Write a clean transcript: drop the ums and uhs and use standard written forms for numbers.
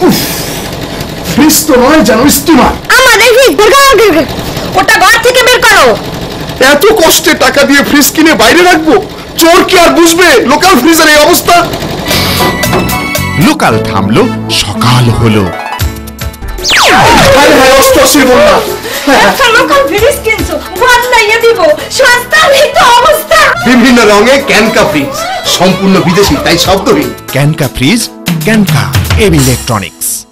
Fridge তো নয়, যেন স্টিমার। আমাদের ফ্রিজ ওটা ঘর থেকে বের করো। এত কষ্টে টাকা দিয়ে ফ্রিজ কিনে বাইরে রাখবো, চোর কি আর বুঝবে লোকাল ফ্রিজের এই অবস্থা? লোকাল থামলো, সকাল হলো। লোকাল ফ্রিজ কিনছো, বানাইয়া দিব, সস্তা নেই তো অবস্থা। বিভিন্ন রঙে ক্যানকা ফ্রিজ, সম্পূর্ণ বিদেশি, তাই শব্দহীন। ক্যানকা ফ্রিজ, ক্যানকা এবি ইলেকট্রনিক্স।